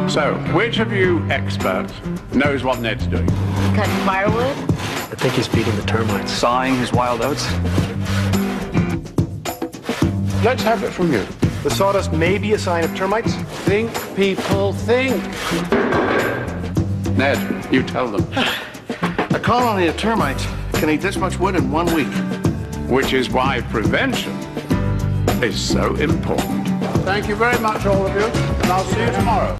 So, which of you experts knows what Ned's doing? Cutting firewood? I think he's feeding the termites. Sawing his wild oats. Let's have it from you. The sawdust may be a sign of termites. Think, people, think. Ned, you tell them. A colony of termites can eat this much wood in 1 week. Which is why prevention is so important. Thank you very much, all of you, and I'll see you tomorrow.